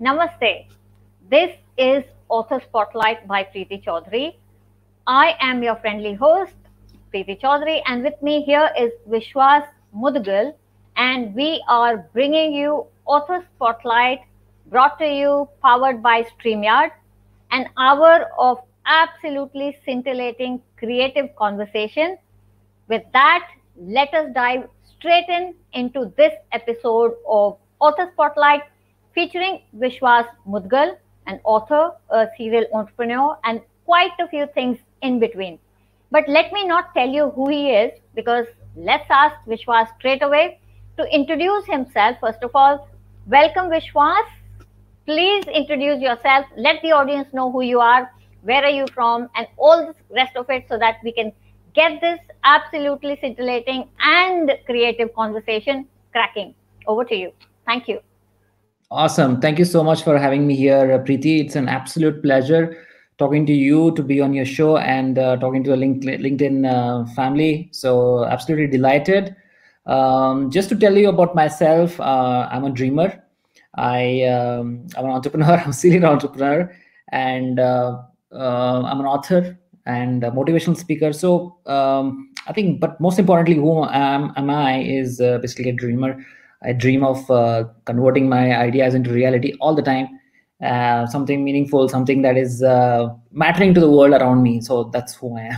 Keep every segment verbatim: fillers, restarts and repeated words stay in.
Namaste. This is Author Spotlight by Preeti Chaudhary. I am your friendly host, Preeti Chaudhary, and with me here is Vishwas Mudgal, and we are bringing you Author Spotlight brought to you, powered by StreamYard, an hour of absolutely scintillating creative conversation. With that, let us dive straight in into this episode of Author Spotlight featuring Vishwas Mudgal, an author, a serial entrepreneur, and quite a few things in between. But let me not tell you who he is because let's ask Vishwas straight away to introduce himself. First of all, welcome Vishwas. Please introduce yourself. Let the audience know who you are, where are you from, and all the rest of it so that we can get this absolutely scintillating and creative conversation cracking. Over to you. Thank you. Awesome. Thank you so much for having me here, uh, Preeti. It's an absolute pleasure talking to you, to be on your show, and uh, talking to the Link- LinkedIn uh, family. So, absolutely delighted. Um, just to tell you about myself, uh, I'm a dreamer. I um, I'm an entrepreneur. I'm a serial entrepreneur, and uh, uh, I'm an author and a motivational speaker. So um, I think, but most importantly, who am, am I is uh, basically a dreamer. I dream of uh, converting my ideas into reality all the time. Uh, something meaningful, something that is uh, mattering to the world around me. So that's who I am.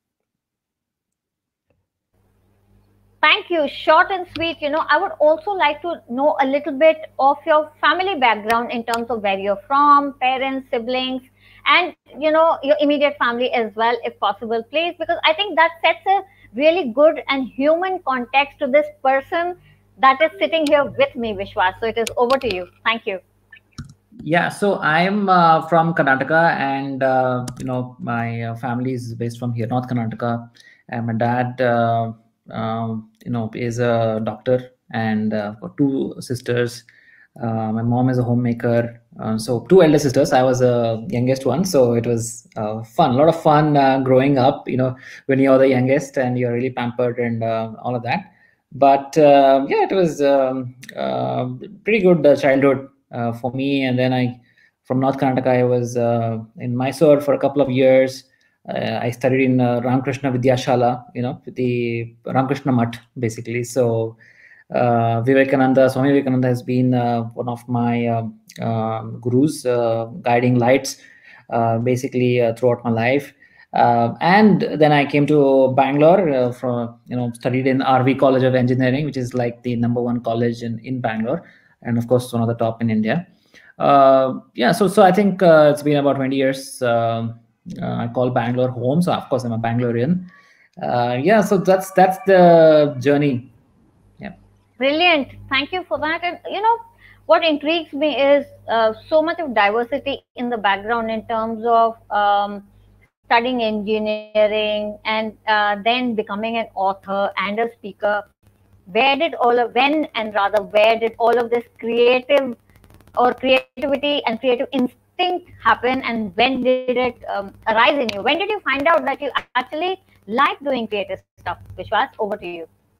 Thank you. Short and sweet. You know, I would also like to know a little bit of your family background in terms of where you're from, parents, siblings, and, you know, your immediate family as well, if possible, please, because I think that sets a really good and human context to this person that is sitting here with me, Vishwas. So it is over to you. Thank you. Yeah, so I'm uh, from Karnataka, and uh, you know my uh, family is based from here, North Karnataka. And my dad, uh, um, you know, is a doctor, and uh, got two sisters. Uh, my mom is a homemaker. Uh, so two elder sisters. I was the youngest one, so it was uh, fun. A lot of fun uh, growing up. You know, when you're the youngest and you're really pampered and uh, all of that. But uh, yeah, it was um, uh, pretty good uh, childhood uh, for me. And then I, from North Karnataka, I was uh, in Mysore for a couple of years. Uh, I studied in uh, Ramakrishna Vidyashala, you know, the Ramakrishna Mutt, basically. So uh, Vivekananda, Swami Vivekananda has been uh, one of my um, uh, gurus, uh, guiding lights, uh, basically uh, throughout my life. Uh, and then I came to Bangalore uh, from, you know, studied in R V College of Engineering, which is like the number one college in, in Bangalore. And of course, one of the top in India. Uh, yeah, so so I think uh, it's been about twenty years. Um, uh, I call Bangalore home. So of course, I'm a Bangalorean. Uh, yeah, so that's that's the journey. Yeah. Brilliant. Thank you for that. And, you know, what intrigues me is uh, so much of diversity in the background in terms of um, studying engineering and uh, then becoming an author and a speaker. Where did all of, when and rather, where did all of this creative or creativity and creative instinct happen, and when did it um, arise in you? When did you find out that you actually like doing creative stuff? Vishwas, over to you.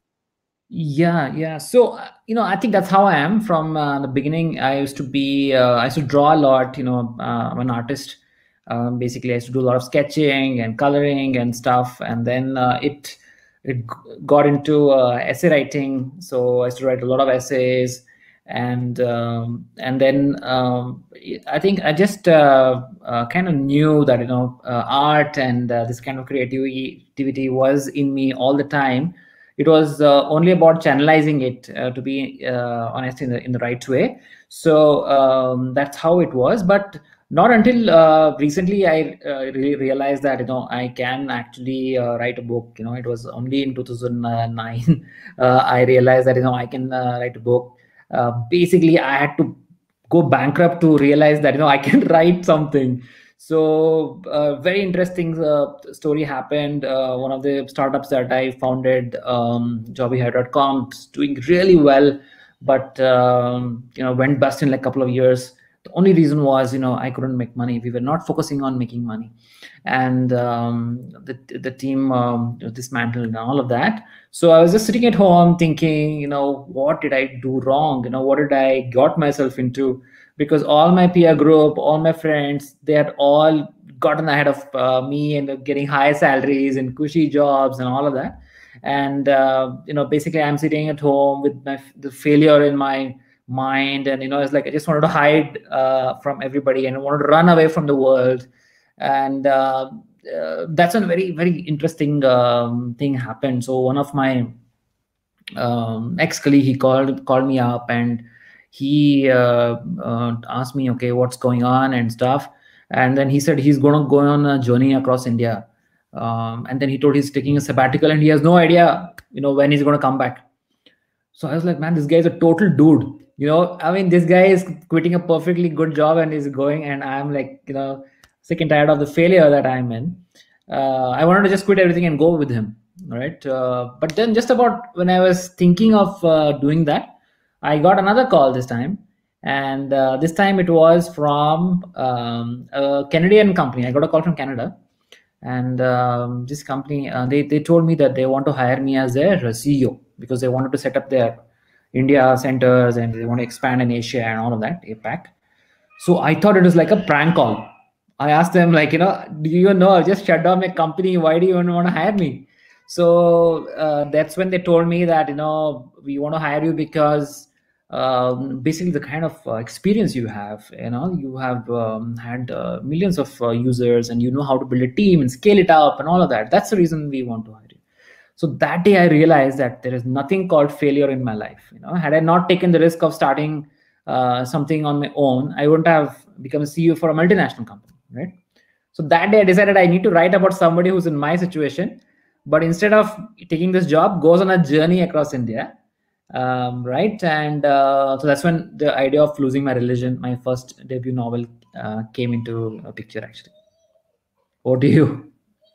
Yeah, yeah. So, uh, you know, I think that's how I am from uh, the beginning. I used to be, uh, I used to draw a lot, you know, uh, I'm an artist. Um, basically, I used to do a lot of sketching and coloring and stuff. And then uh, it it g- got into uh, essay writing. So I used to write a lot of essays. And um, and then um, I think I just uh, uh, kind of knew that, you know, uh, art and uh, this kind of creativity was in me all the time. It was uh, only about channelizing it, uh, to be uh, honest, in the, in the right way. So um, that's how it was. But not until uh, recently I uh, really realized that, you know, I can actually uh, write a book. You know, it was only in two thousand nine uh, I realized that, you know, I can uh, write a book. Uh, basically, I had to go bankrupt to realize that, you know, I can write something. So uh, very interesting uh, story happened. Uh, one of the startups that I founded, um, jobbyhair dot com, is doing really well, but um, you know, went bust in like a couple of years. The only reason was, you know, I couldn't make money. We were not focusing on making money, and um, the the team um, dismantled and all of that. So I was just sitting at home thinking, you know, what did I do wrong? You know, what did I got myself into? Because all my peer group, all my friends, they had all gotten ahead of uh, me and getting high salaries and cushy jobs and all of that. And uh, you know, basically, I'm sitting at home with my the failure in my mind, and you know, it's like I just wanted to hide uh, from everybody and I wanted to run away from the world. And uh, uh, that's a very very interesting um, thing happened. So one of my um, ex-colleague, he called called me up, and he uh, uh, asked me, okay, what's going on and stuff. And then he said he's going to go on a journey across India, um, and then he told he's taking a sabbatical and he has no idea, you know, when he's going to come back. So I was like, man, this guy is a total dude. You know, I mean, this guy is quitting a perfectly good job and is going, and I'm like, you know, sick and tired of the failure that I'm in. Uh, I wanted to just quit everything and go with him, right? Uh, but then, just about when I was thinking of uh, doing that, I got another call this time, and uh, this time it was from um, a Canadian company. I got a call from Canada, and um, this company, uh, they they told me that they want to hire me as their C E O because they wanted to set up their India centers and they want to expand in Asia and all of that, APAC. So I thought it was like a prank call. I asked them, like, you know, do you know, I just shut down my company. Why do you even want to hire me? So uh, that's when they told me that, you know, we want to hire you because um, basically the kind of uh, experience you have, you know, you have um, had uh, millions of uh, users and you know how to build a team and scale it up and all of that. That's the reason we want to hire you. So that day I realized that there is nothing called failure in my life. You know, had I not taken the risk of starting uh, something on my own, I wouldn't have become a C E O for a multinational company, right? So that day I decided I need to write about somebody who's in my situation, but instead of taking this job, goes on a journey across India, um, right? And uh, so that's when the idea of Losing My Religion, my first debut novel, uh, came into a picture, actually. Over to you.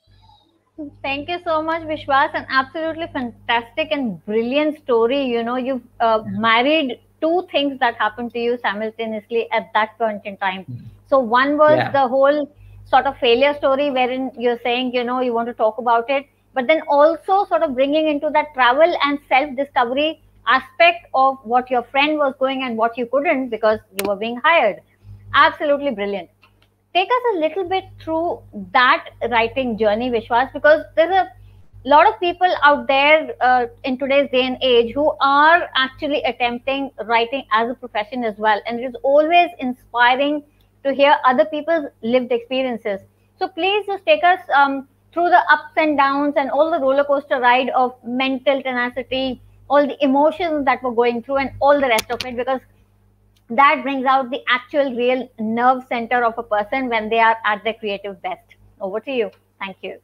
Thank you so much, Vishwas. An absolutely fantastic and brilliant story. You know, you've uh, married two things that happened to you simultaneously at that point in time. So, one was Yeah. the whole sort of failure story wherein you're saying, you know, you want to talk about it, but then also sort of bringing into that travel and self discovery aspect of what your friend was going and what you couldn't because you were being hired. Absolutely brilliant. Take us a little bit through that writing journey, Vishwas, because there's a lot of people out there uh, in today's day and age who are actually attempting writing as a profession as well. And it is always inspiring to hear other people's lived experiences. So please just take us um, through the ups and downs and all the roller coaster ride of mental tenacity, all the emotions that were going through, and all the rest of it, because that brings out the actual real nerve center of a person when they are at their creative best. Over to you. Thank you.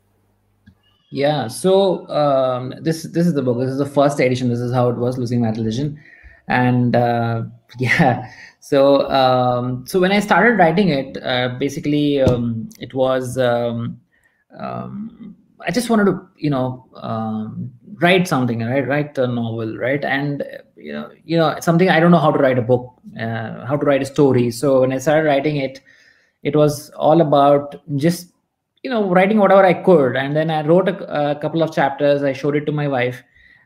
Yeah, so um, this this is the book. This is the first edition. This is how it was, Losing My Religion, and uh, yeah. So um, so when I started writing it, uh, basically um, it was um, um, I just wanted to, you know, um, write something, right? Write a novel, right? And you know, you know, something I don't know how to write a book, uh, how to write a story. So when I started writing it, it was all about just, you know, writing whatever I could. And then I wrote a, a couple of chapters. I showed it to my wife.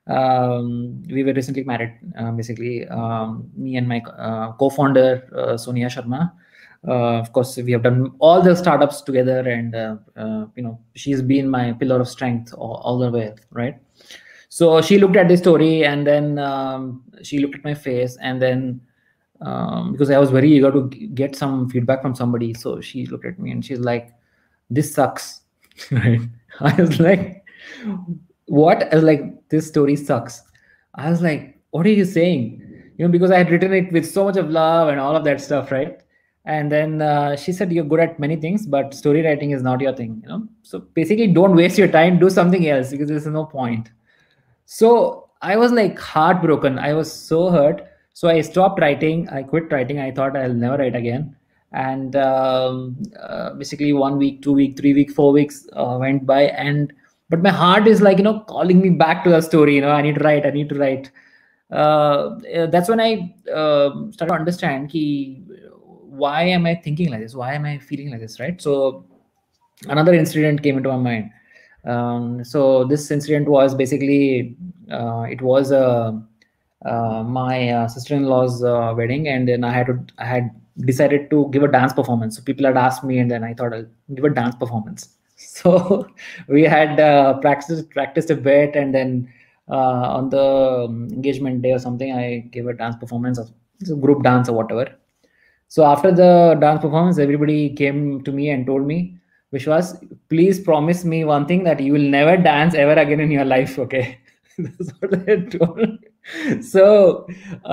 Um, we were recently married, uh, basically, um, me and my uh, co-founder, uh, Sonia Sharma. Uh, of course, we have done all the startups together, and uh, uh, you know, she's been my pillar of strength all, all the way, right? So she looked at the story, and then um, she looked at my face, and then um, because I was very eager to get some feedback from somebody, so she looked at me and she's like, "This sucks." Right? I was like, "What?" I was like, "This story sucks." I was like, "What are you saying?" You know, because I had written it with so much of love and all of that stuff, right? And then uh, she said, "You're good at many things, but story writing is not your thing." You know, so basically, don't waste your time. Do something else because there's no point. So I was like heartbroken. I was so hurt. So I stopped writing. I quit writing. I thought I'll never write again. And um, uh, basically, one week, two week, three week, four weeks uh, went by, and but my heart is like, you know, calling me back to the story. You know, I need to write. I need to write. Uh, that's when I uh, started to understand ki, why am I thinking like this? Why am I feeling like this, right? So another incident came into my mind. Um, so this incident was basically, uh, it was a uh, my uh, sister-in-law's uh, wedding, and then I had to I had decided to give a dance performance. So people had asked me, and then I thought I'll give a dance performance. So we had uh, practiced practiced a bit, and then uh, on the um, engagement day or something, I gave a dance performance, of it's a group dance or whatever. So after the dance performance, everybody came to me and told me, Vishwas, please promise me one thing, that you will never dance ever again in your life. Okay. That's what they told. So,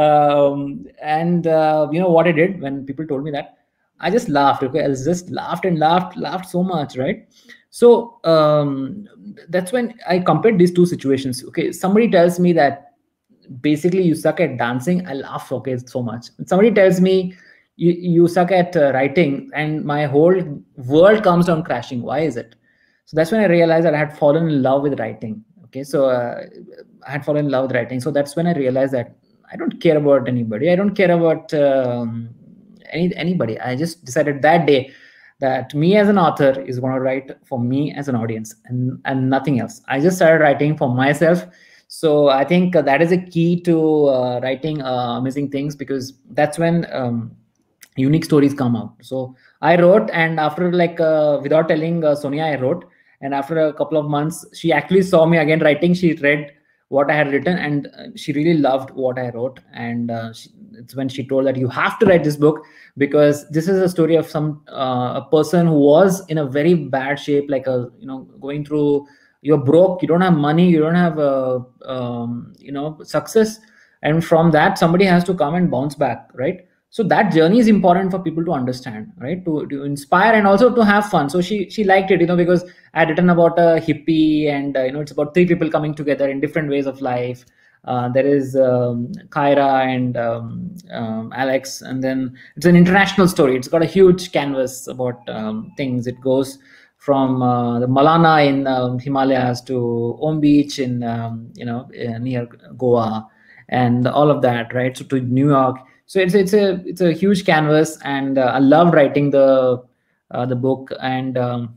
um, and uh, you know what I did when people told me that? I just laughed. Okay. I just laughed and laughed, laughed so much. Right. So um, that's when I compared these two situations. Okay. Somebody tells me that basically you suck at dancing. I laugh. Okay. So much. Somebody tells me, you, you suck at uh, writing, and my whole world comes down crashing. Why is it? So that's when I realized that I had fallen in love with writing. Okay, so uh, I had fallen in love with writing. So that's when I realized that I don't care about anybody. I don't care about um, any anybody. I just decided that day that me as an author is going to write for me as an audience, and and nothing else. I just started writing for myself. So I think uh, that is a key to uh, writing uh, amazing things, because that's when um, unique stories come out. So I wrote, and after like uh, without telling uh, Sonia, I wrote, and after a couple of months, she actually saw me again writing. She read what I had written, and uh, she really loved what I wrote. And uh, she, it's when she told that you have to write this book, because this is a story of some uh, a person who was in a very bad shape, like a you know going through, you're broke, you don't have money, you don't have uh, um, you know success, and from that somebody has to come and bounce back, right? So that journey is important for people to understand, right? To, to inspire and also to have fun. So she she liked it, you know, because I had written about a hippie, and uh, you know it's about three people coming together in different ways of life. Uh, there is um, Kyra and um, um, Alex, and then it's an international story. It's got a huge canvas about um, things. It goes from uh, the Malana in um, Himalayas to Om Beach in um, you know near Goa, and all of that, right? So to New York. So it's it's a it's a huge canvas, and uh, I loved writing the uh, the book. And um,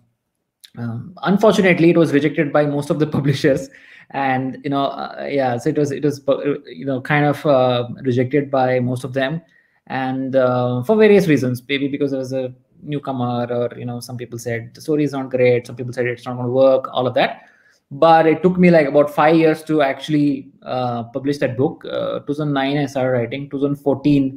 um, unfortunately, it was rejected by most of the publishers, and you know uh, yeah, so it was it was uh, you know kind of uh, rejected by most of them, and uh, for various reasons, maybe because there was a newcomer, or you know some people said the story is not great, some people said it's not going to work, all of that. But it took me like about five years to actually uh, publish that book. uh, two thousand nine I started writing. two thousand fourteen,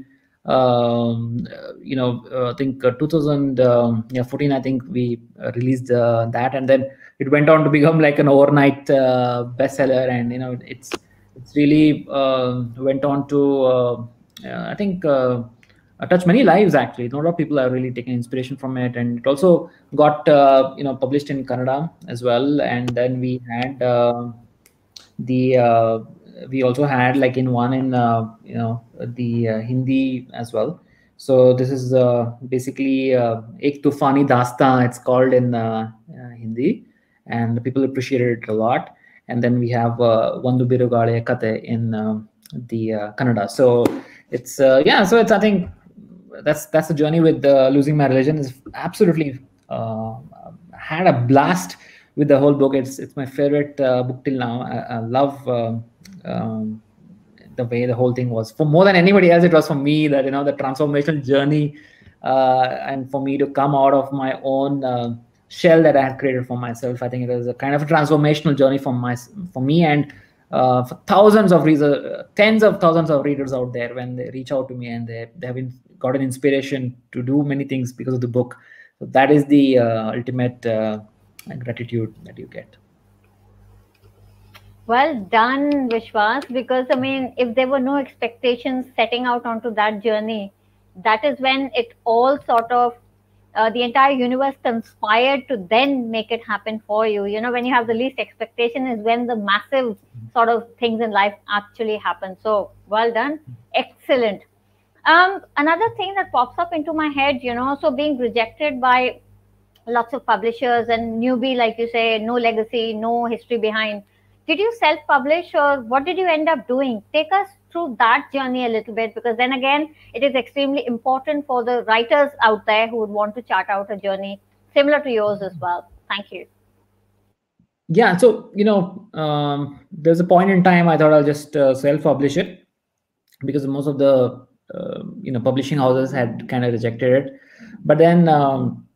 um, uh, you know uh, I think uh, two thousand fourteen I think we uh, released uh, that, and then it went on to become like an overnight uh, bestseller. And you know it's it's really uh, went on to uh, uh, I think uh, uh, touch many lives. Actually, a lot of people are really taking inspiration from it, and it also got uh, you know published in Kannada as well. And then we had uh, the uh, we also had like in one in uh, you know the uh, Hindi as well. So this is uh, basically uh, Ek Tufani Dastan, it's called in uh, uh, Hindi, and people appreciated it a lot. And then we have uh, Vandu Birugale Kate in uh, the uh, Kannada. So it's uh, yeah, so it's I think that's that's the journey with uh, Losing My Religion. Is absolutely uh, had a blast with the whole book. It's it's my favorite uh, book till now. I, I love uh, um, the way the whole thing was. For more than anybody else, it was for me that you know the transformational journey, uh, and for me to come out of my own uh, shell that I had created for myself. I think it was a kind of a transformational journey for my for me, and uh, for thousands of readers, tens of thousands of readers out there, when they reach out to me and they they have been, got an inspiration to do many things because of the book. So that is the uh, ultimate uh, gratitude that you get. Well done, Vishwas, because I mean, if there were no expectations setting out onto that journey, that is when it all sort of, uh, the entire universe conspired to then make it happen for you. You know, when you have the least expectation is when the massive sort of things in life actually happen. So well done. Excellent. Um, another thing that pops up into my head, you know, so being rejected by lots of publishers and newbie, like you say, no legacy, no history behind. did you self-publish, or what did you end up doing? Take us through that journey a little bit, because then again, it is extremely important for the writers out there who would want to chart out a journey similar to yours as well. Thank you. Yeah, so you know, um, there's a point in time I thought I'll just uh, self-publish it, because most of the uh, you know publishing houses had kind of rejected it. But then um,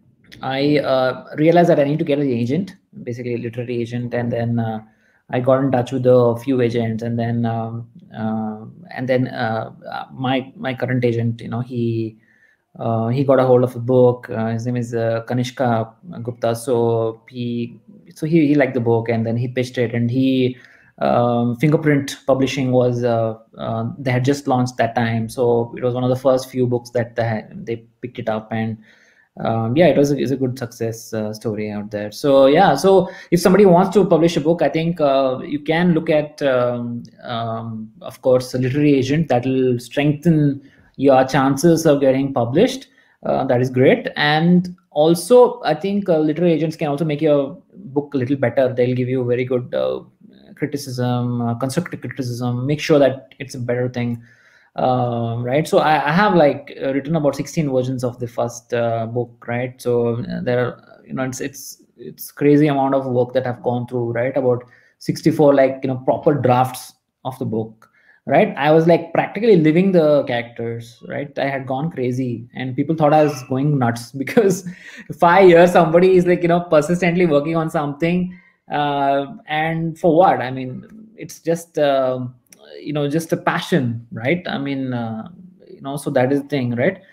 I uh, realized that I need to get an agent, basically a literary agent, and then uh, I got in touch with a few agents, and then um, uh, and then uh, my my current agent, you know, he uh, he got a hold of a book. Uh, his name is uh, Kanishka Gupta. So he so he he liked the book, and then he pitched it, and he um, Fingerprint Publishing was uh, uh, they had just launched that time, so it was one of the first few books that they had, they picked it up, and um, yeah, it was a, it's a good success uh, story out there. So yeah, so if somebody wants to publish a book, I think uh, you can look at, um, um, of course, a literary agent that will strengthen your chances of getting published. Uh, that is great. And also, I think uh, literary agents can also make your book a little better. They'll give you very good uh, criticism, uh, constructive criticism, make sure that it's a better thing. Um, right, so I, I have like uh, written about sixteen versions of the first uh, book, right? So uh, there are, you know, it's it's it's crazy amount of work that I've gone through, right? About sixty-four like, you know, proper drafts of the book, right? I was like practically living the characters, right? I had gone crazy, and people thought I was going nuts because five years somebody is like, you know, persistently working on something, uh, and for what? I mean, it's just uh, you know, just a passion, right? I mean, uh, you know, so that is the thing, right?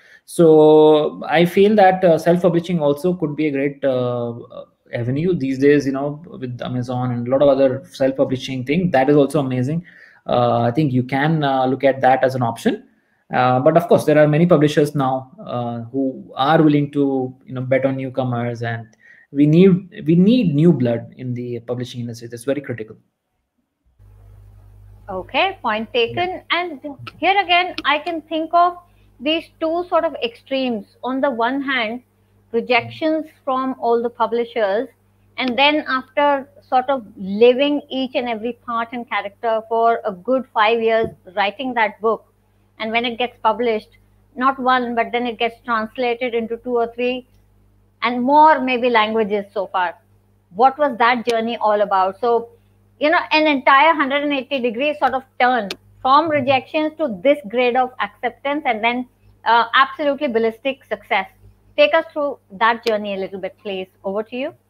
So I feel that uh, self-publishing also could be a great uh, avenue these days, you know, with Amazon and a lot of other self-publishing thing. That is also amazing. uh, I think you can uh, look at that as an option. Uh, but of course, there are many publishers now uh, who are willing to, you know, bet on newcomers, and we need we need new blood in the publishing industry. That's very critical. Okay, point taken. And here again, I can think of these two sort of extremes. On the one hand, rejections from all the publishers, and then after sort of living each and every part and character for a good five years, writing that book, and when it gets published, not one, but then it gets translated into two or three and more maybe languages so far. What was that journey all about? So, you know, an entire one hundred eighty degree sort of turn from rejections to this grade of acceptance, and then uh, absolutely ballistic success. Take us through that journey a little bit, please. Over to you.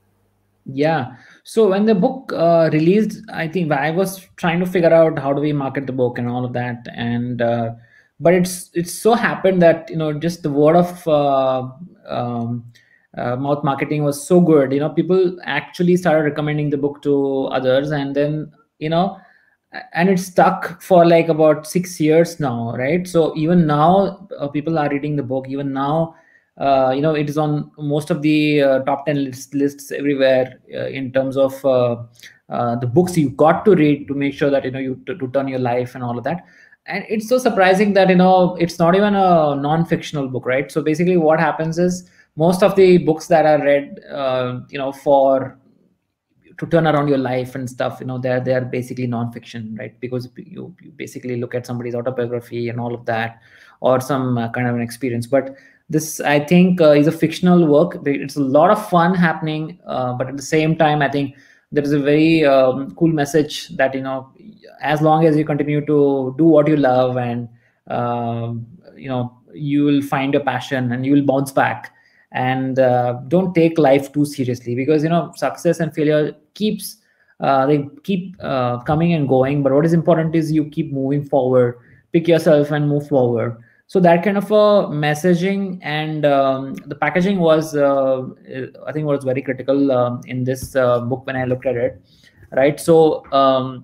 Yeah. So when the book uh, released, I think I was trying to figure out how do we market the book and all of that. And uh, but it's it's so happened that, you know, just the word of uh, um, uh, mouth marketing was so good. You know, people actually started recommending the book to others, and then, you know, and it stuck for like about six years now, right? So even now, uh, people are reading the book. Even now, uh, you know, it is on most of the uh, top ten lists, lists everywhere uh, in terms of uh, uh, the books you got to read to make sure that, you know, you t- to turn your life and all of that. And it's so surprising that, you know, it's not even a non-fictional book, right? So basically what happens is most of the books that are read, uh, you know, for to turn around your life and stuff, you know, they're they're basically non-fiction, right? Because you, you basically look at somebody's autobiography and all of that, or some uh, kind of an experience. But this, I think, uh, is a fictional work. It's a lot of fun happening, uh, but at the same time, I think there is a very um, cool message that, you know, as long as you continue to do what you love, and um, you know, you will find your passion and you will bounce back. And uh, don't take life too seriously, because, you know, success and failure keeps uh, they keep uh, coming and going. But what is important is you keep moving forward, pick yourself and move forward. So that kind of a messaging, and um, the packaging was, uh, I think, was very critical um, in this uh, book when I looked at it, right? So um,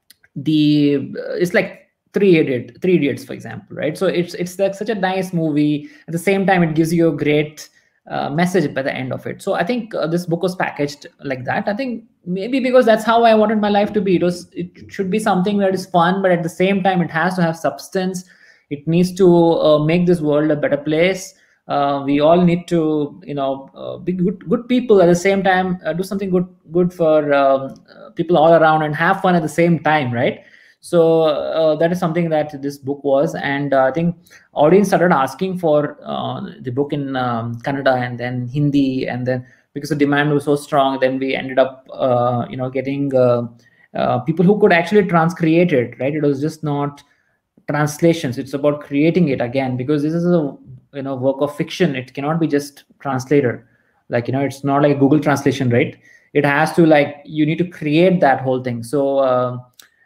the it's like three idiot three idiots, for example, right? So it's it's like such a nice movie. At the same time, it gives you a great uh, message by the end of it. So I think uh, this book was packaged like that. I think maybe because that's how I wanted my life to be. It was it should be something that is fun, but at the same time, it has to have substance. It needs to uh, make this world a better place. uh, we all need to, you know, uh, be good, good people at the same time, uh, do something good, good for um, uh, people all around, and have fun at the same time, right? So uh, that is something that this book was, and uh, I think audience started asking for uh, the book in um, Kannada and then Hindi, and then because the demand was so strong, then we ended up, uh, you know, getting uh, uh, people who could actually transcreate it, right? It was just not translations, it's about creating it again, because this is a, you know, work of fiction. It cannot be just translated, like, you know, it's not like Google translation, right? It has to, like, you need to create that whole thing. So uh,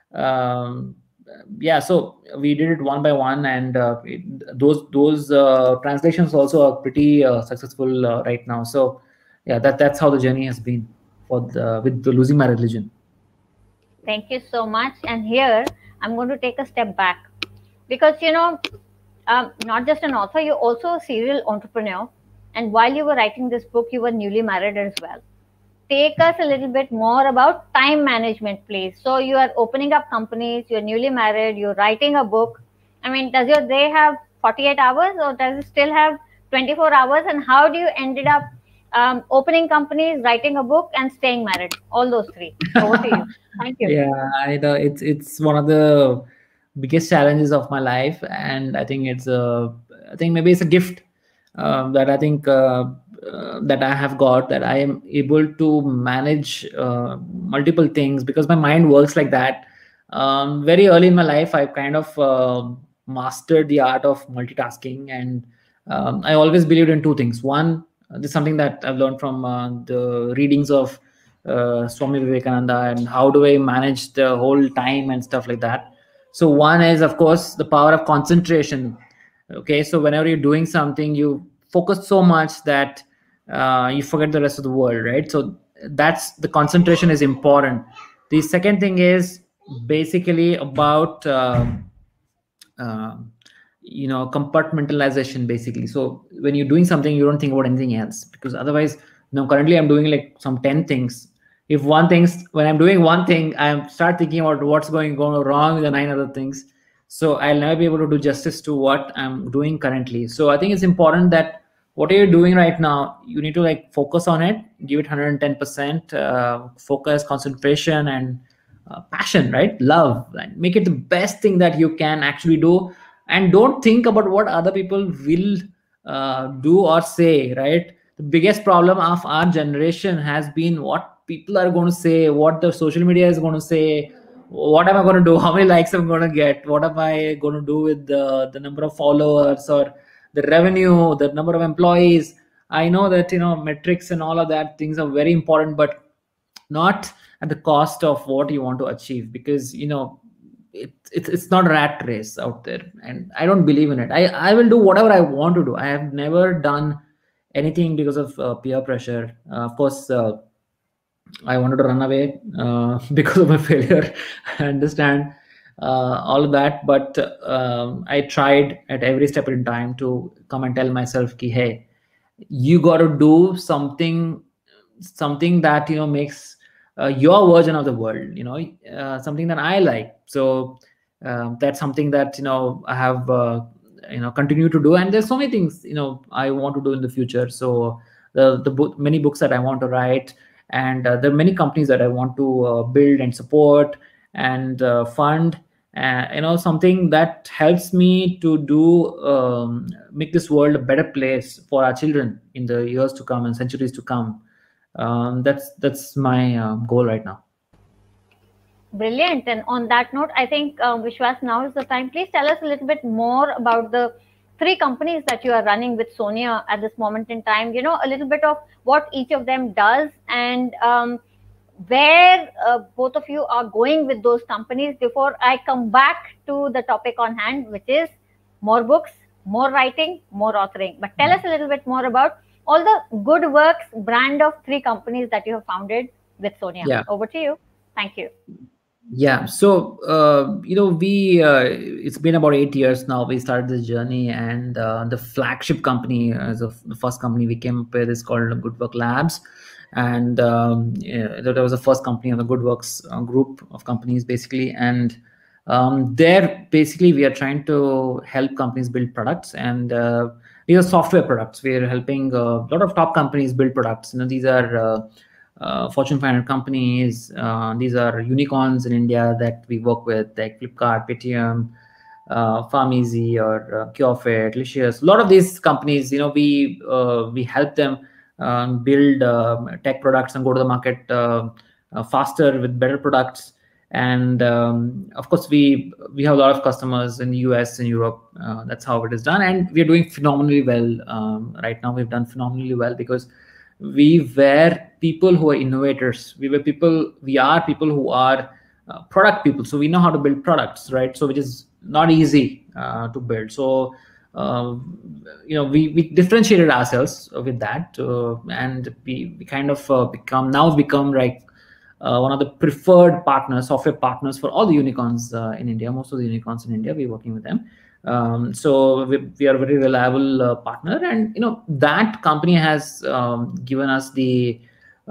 um, yeah, so we did it one by one, and uh, it, those those uh, translations also are pretty uh, successful uh, right now. So yeah, that that's how the journey has been for the with the Losing My Religion. Thank you so much. And here I'm going to take a step back, because you know, um, not just an author, you're also a serial entrepreneur. And while you were writing this book, you were newly married as well. Take us a little bit more about time management, please. So you are opening up companies, you're newly married, you're writing a book. I mean, does your day have forty-eight hours, or does it still have twenty-four hours? And how do you ended up um, opening companies, writing a book, and staying married? All those three. Over to you. Thank you. Yeah, I know it's it's one of the biggest challenges of my life, and I think it's a, I think maybe it's a gift um, that I think uh, uh, that I have got, that I am able to manage uh, multiple things, because my mind works like that. Um, very early in my life, I kind of uh, mastered the art of multitasking, and um, I always believed in two things. One, this is something that I've learned from uh, the readings of uh, Swami Vivekananda, and how do I manage the whole time and stuff like that. So one is, of course, the power of concentration. Okay, so whenever you're doing something, you focus so much that uh, you forget the rest of the world, right? So that's, the concentration is important. The second thing is basically about um, uh, you know, compartmentalization, basically. So when you're doing something, you don't think about anything else, because otherwise, you know, currently I'm doing like some ten things. If one thing's, when I'm doing one thing, I start thinking about what's going going wrong with the nine other things. So I'll never be able to do justice to what I'm doing currently. So I think it's important that what are you doing right now, you need to like focus on it, give it one hundred ten percent uh, focus, concentration, and uh, passion, right? Love, and make it the best thing that you can actually do. And don't think about what other people will uh, do or say, right? The biggest problem of our generation has been what people are going to say, what the social media is going to say, what am I going to do, how many likes I'm going to get, what am I going to do with the, the number of followers, or the revenue, the number of employees. I know that, you know, metrics and all of that things are very important, but not at the cost of what you want to achieve, because, you know, it, it, it's not a rat race out there, and I don't believe in it. I, I will do whatever I want to do. I have never done anything because of uh, peer pressure. Uh, of course, uh, I wanted to run away uh, because of my failure. I understand uh, all of that, but um, I tried at every step in time to come and tell myself, ki, hey, you got to do something, something that, you know, makes uh, your version of the world, you know, uh, something that I like. So uh, that's something that, you know, I have uh, you know, continue to do. And there's so many things, you know, I want to do in the future. So the the book, many books that I want to write, and uh, there are many companies that I want to uh, build and support and uh, fund. Uh, you know, something that helps me to do um, make this world a better place for our children in the years to come and centuries to come. Um, that's that's my uh, goal right now. Brilliant. And on that note, I think uh, Vishwas, now is the time. Please tell us a little bit more about the three companies that you are running with Sonia at this moment in time. You know, a little bit of what each of them does, and um, where uh, both of you are going with those companies, before I come back to the topic on hand, which is more books, more writing, more authoring. But tell us a little bit more about all the Good Works brand of three companies that you have founded with Sonia. Yeah. Over to you. Thank you. Yeah, so uh, you know, we uh, it's been about eight years now. We started this journey, and uh, the flagship company, as of the first company we came up with, is called Good Work Labs, and um, yeah, that was the first company of the Good Works uh, group of companies, basically. And um, there, basically, we are trying to help companies build products, and uh, these are software products. We are helping a lot of top companies build products. You know, these are uh, uh, Fortune five hundred companies. Uh, these are unicorns in India that we work with, like Flipkart, Paytm, uh, Farmeasy, or uh, CureFit, Licious. A lot of these companies, you know, we uh, we help them um, build uh, tech products and go to the market uh, uh, faster with better products. And um, of course, we we have a lot of customers in the U S and Europe. Uh, that's how it is done, and we are doing phenomenally well um, right now. We've done phenomenally well because we were people who are innovators. We were people. We are people who are uh, product people. So we know how to build products, right? So which is not easy uh, to build. So uh, you know, we we differentiated ourselves with that, uh, and we we kind of uh, become now become like uh, one of the preferred partners, software partners for all the unicorns uh, in India. Most of the unicorns in India, we're working with them. Um, so we, we are a very reliable uh, partner, and you know, that company has um, given us the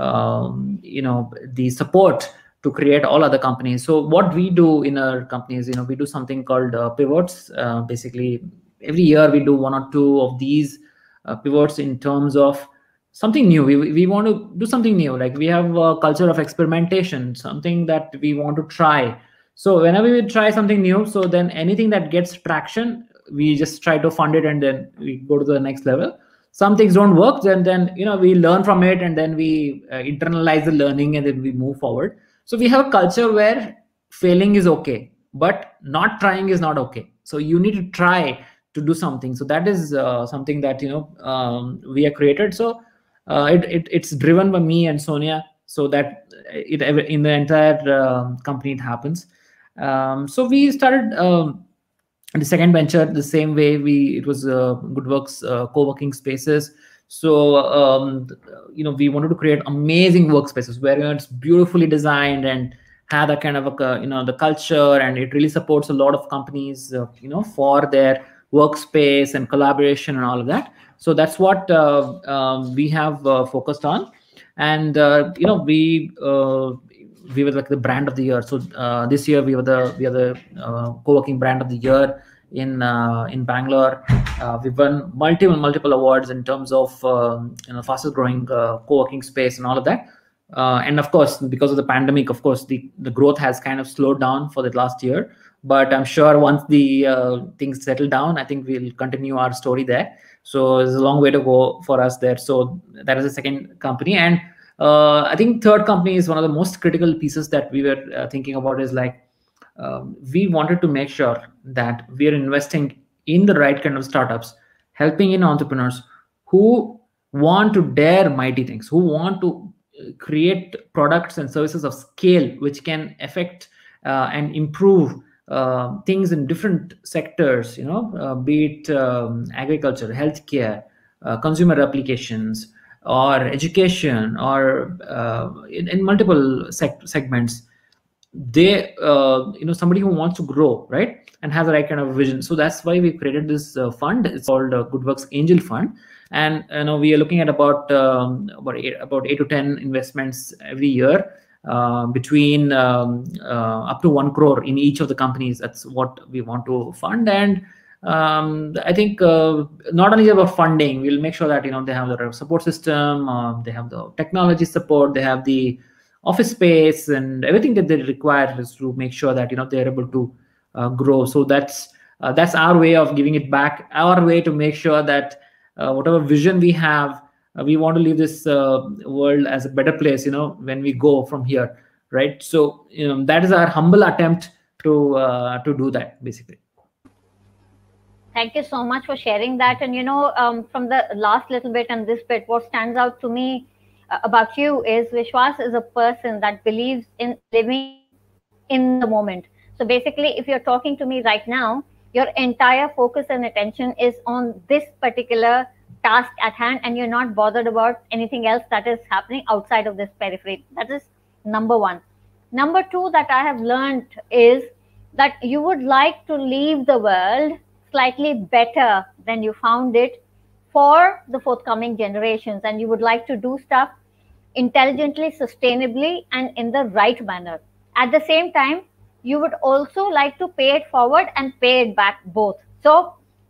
um, you know, the support to create all other companies. So what we do in our companies, you know, we do something called uh, pivots. Uh, basically, every year we do one or two of these uh, pivots in terms of something new. We, we want to do something new. Like we have a culture of experimentation, something that we want to try. So whenever we try something new, so then anything that gets traction, we just try to fund it, and then we go to the next level. Some things don't work, then then you know, we learn from it, and then we uh, internalize the learning, and then we move forward. So we have a culture where failing is okay, but not trying is not okay. So you need to try to do something. So that is uh, something that, you know, um, we have created. So uh, it, it it's driven by me and Sonia, so that it in the entire uh, company it happens. Um, so we started um, the second venture the same way. We it was uh, Goodworks uh, co-working spaces. So um, you know, we wanted to create amazing workspaces where, you know, it's beautifully designed and have a kind of a, you know, the culture, and it really supports a lot of companies uh, you know, for their workspace and collaboration and all of that. So that's what uh, um, we have uh, focused on. And uh, you know, we uh, we were like the brand of the year. So uh, this year we were the we are the uh, co-working brand of the year in uh, in Bangalore. Uh, we won multiple multiple awards in terms of um, you know, fastest growing uh, co-working space and all of that. Uh, and of course, because of the pandemic, of course, the, the growth has kind of slowed down for the last year. But I'm sure once the uh, things settle down, I think we'll continue our story there. So there's a long way to go for us there. So that is the second company. And uh, I think third company is one of the most critical pieces that we were uh, thinking about, is like, um, we wanted to make sure that we are investing in the right kind of startups, helping in entrepreneurs who want to dare mighty things, who want to create products and services of scale which can affect uh, and improve uh, things in different sectors, you know, uh, be it um, agriculture, healthcare, uh, consumer applications, or education, or uh, in, in multiple sec- segments. They uh, you know, somebody who wants to grow, right, and has the right kind of vision. So that's why we created this uh, fund. It's called uh, Goodworks Angel Fund. And you know, we are looking at about um, about eight, about eight to ten investments every year, uh, between um, uh, up to one crore in each of the companies. That's what we want to fund. And um, I think uh, not only about funding, we'll make sure that, you know, they have the support system, uh, they have the technology support, they have the office space, and everything that they require is to make sure that, you know, they're able to uh, grow. So that's uh, that's our way of giving it back, our way to make sure that uh, whatever vision we have, uh, we want to leave this uh, world as a better place, you know, when we go from here, right? So you know, that is our humble attempt to uh, to do that, basically. Thank you so much for sharing that. And you know, um, from the last little bit and this bit, what stands out to me uh, about you is Vishwas is a person that believes in living in the moment. So basically, if you're talking to me right now, your entire focus and attention is on this particular task at hand, and you're not bothered about anything else that is happening outside of this periphery. That is number one. Number two that I have learned is that you would like to leave the world slightly better than you found it for the forthcoming generations, and you would like to do stuff intelligently, sustainably, and in the right manner. At the same time, you would also like to pay it forward and pay it back both. So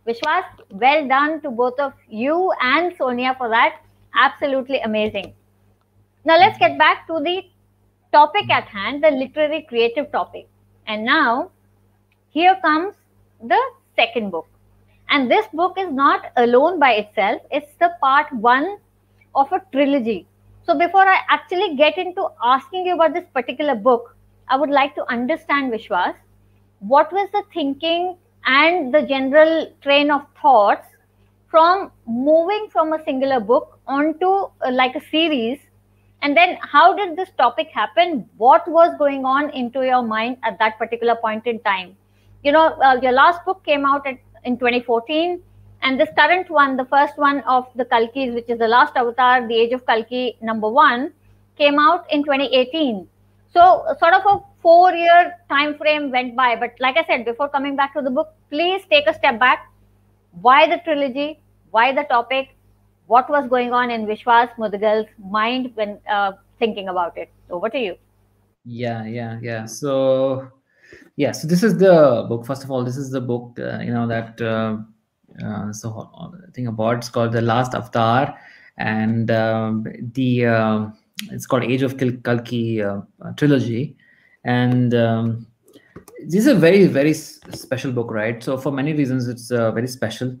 Vishwas, well done to both of you and Sonia for that. Absolutely amazing. Now let's get back to the topic at hand, the literary creative topic. And now here comes the second book. And this book is not alone by itself, it's the part one of a trilogy. So before I actually get into asking you about this particular book, I would like to understand, Vishwas, what was the thinking and the general train of thoughts from moving from a singular book onto uh, like a series, and then how did this topic happen? What was going on into your mind at that particular point in time? You know, uh, your last book came out at, in twenty fourteen, and this current one, the first one of the Kalkis, which is The Last Avatar, The Age of Kalki number one, came out in twenty eighteen. So sort of a four year time frame went by. But like I said, before coming back to the book, please take a step back. Why the trilogy? Why the topic? What was going on in Vishwas Mudugal's mind when uh, thinking about it? Over to you. Yeah, yeah, yeah. So, yeah, so this is the book. First of all, this is the book, uh, you know, that uh, uh, so I think about. It's called The Last Avatar, and um, the uh, it's called Age of Kalki uh, trilogy, and um, this is a very very special book, right? So for many reasons, it's uh, very special.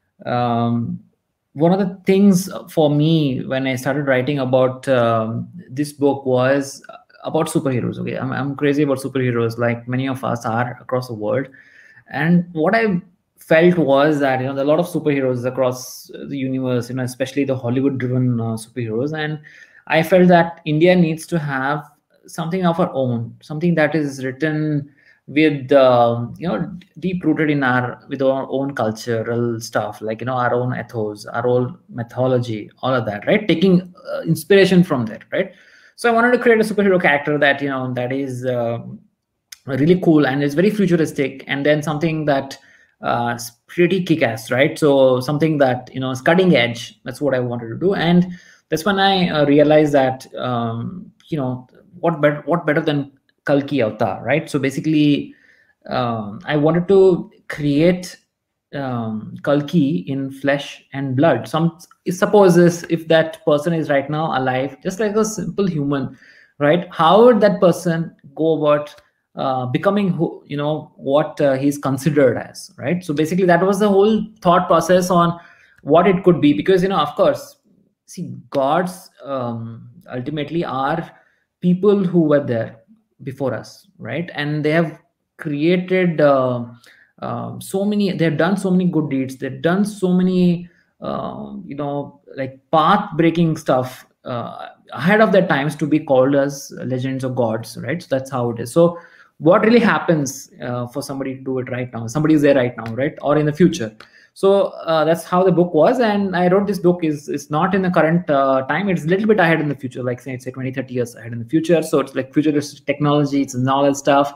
Um, one of the things for me when I started writing about um, this book was about superheroes. Okay, I'm, I'm crazy about superheroes, like many of us are across the world. And what I felt was that, you know, there are a lot of superheroes across the universe, you know, especially the Hollywood driven uh, superheroes. And I felt that India needs to have something of our own, something that is written with uh, you know, deep rooted in our with our own cultural stuff, like, you know, our own ethos, our own mythology, all of that, right? Taking uh, inspiration from that, right? So I wanted to create a superhero character that, you know, that is uh, really cool and is very futuristic, and then something that uh, is pretty kick-ass, right? So something that, you know, is cutting edge. That's what I wanted to do, and that's when I uh, realized that um, you know, what better what better than Kalki Avatar, right? So basically, um, I wanted to create um, Kalki in flesh and blood. Some supposes if that person is right now alive, just like a simple human, right? How would that person go about uh, becoming who, you know, what uh, he's considered as, right? So basically, that was the whole thought process on what it could be, because, you know, of course, see, gods um, ultimately are people who were there before us, right? And they have created uh, uh, so many, they've done so many good deeds, they've done so many uh, you know, like path breaking stuff uh, ahead of their times to be called as legends or gods, right? So that's how it is. So what really happens uh, for somebody to do it right now? Somebody is there right now, right? Or in the future. So uh, that's how the book was. And I wrote this book is it's not in the current uh, time. It's a little bit ahead in the future, like say, say twenty, thirty years ahead in the future. So it's like futuristic technology, it's knowledge stuff.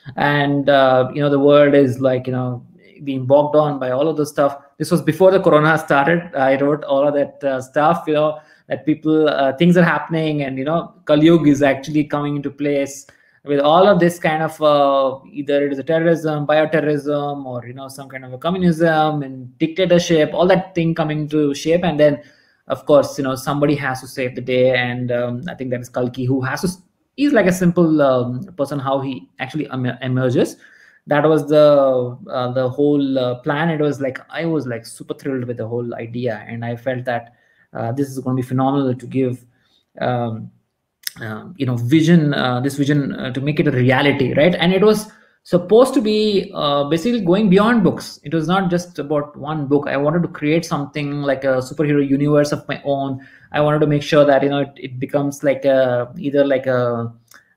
And, uh, you know, the world is like, you know, being bogged on by all of the stuff. This was before the corona started. I wrote all of that uh, stuff, you know, that people, uh, things are happening, and, you know, Kali Yuga is actually coming into place with all of this kind of uh, either it is a terrorism, bioterrorism, or, you know, some kind of a communism and dictatorship, all that thing coming to shape. And then, of course, you know, somebody has to save the day. And um, I think that is Kalki, who has to, he's like a simple um, person, how he actually em emerges. That was the uh, the whole uh, plan. It was like, I was like super thrilled with the whole idea, and I felt that uh, this is going to be phenomenal to give um, uh, you know, vision, uh, this vision uh, to make it a reality, right? And it was supposed to be uh, basically going beyond books. It was not just about one book. I wanted to create something like a superhero universe of my own. I wanted to make sure that, you know, it, it becomes like a, either like a,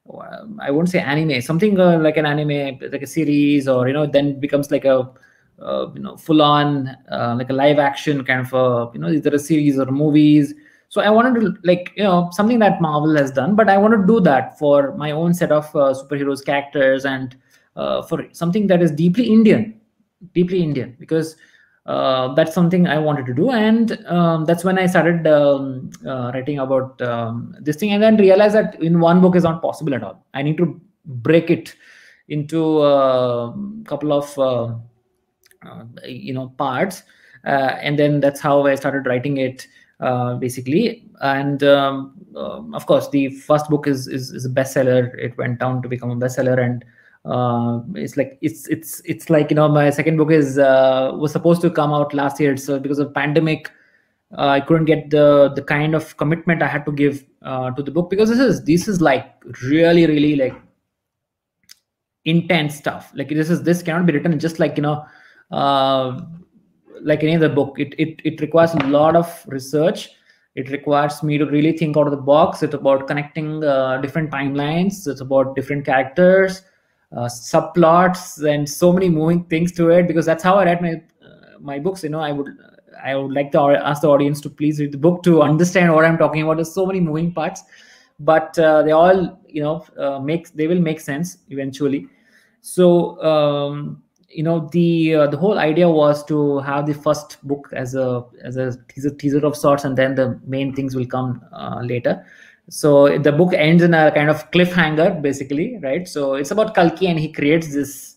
I won't say anime, something uh, like an anime, like a series, or, you know, then it becomes like a, uh, you know, full on, uh, like a live action kind of, a, you know, either a series or movies. So I wanted to, like, you know, something that Marvel has done, but I want to do that for my own set of uh, superheroes characters, and uh, for something that is deeply Indian, deeply Indian, because uh, that's something I wanted to do. And um, that's when I started um, uh, writing about um, this thing, and then realized that in one book is not possible at all. I need to break it into a couple of uh, uh, you know parts, uh, and then that's how I started writing it, uh, basically. And um, um, of course, the first book is, is is a bestseller. It went down to become a bestseller, and uh, it's like it's it's it's like, you know my second book is uh, was supposed to come out last year. So because of pandemic, uh, I couldn't get the the kind of commitment I had to give uh, to the book, because this is this is like really really like intense stuff. Like this is this cannot be written just like, you know uh, like any other book. It, it it requires a lot of research. It requires me to really think out of the box. It's about connecting uh, different timelines. It's about different characters, uh, subplots, and so many moving things to it, because that's how I write my uh, my books. You know, I would I would like to ask the audience to please read the book to understand what I'm talking about. There's so many moving parts, but uh, they all, you know uh, make they will make sense eventually. So um, you know the uh, the whole idea was to have the first book as a as a teaser, teaser of sorts, and then the main things will come uh, later. So the book ends in a kind of cliffhanger, basically, right? So it's about Kalki, and he creates this